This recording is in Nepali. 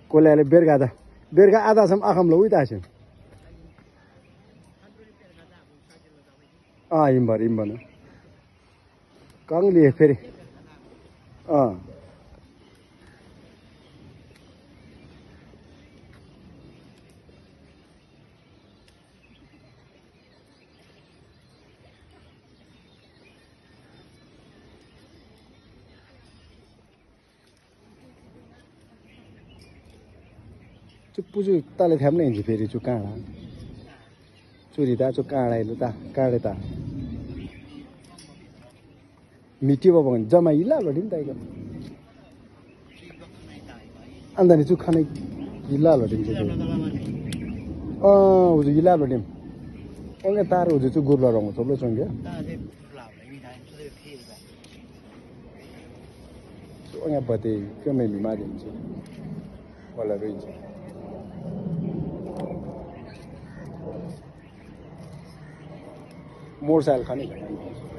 कोल्याले बेरगा आधासम्म आखम लौ त आछे हिम्बर कंगली फेरि पुजु तले थ्याम्ने हिँड्छ फेरि चु काँडा चुरी ता चु काँडा हेर्नु ता काँडे ता मिट्टी बाबा जम्मा हिला लडिम ताइको अन्दानी चु खाने हिला लडिम उजु हिला लडिम ओंगे तार उजु चु गुरला रंग थोलो चंगे ओंगे बते केमे मिमा दिन्छ वाला रहिन्छ मोरसाल खाने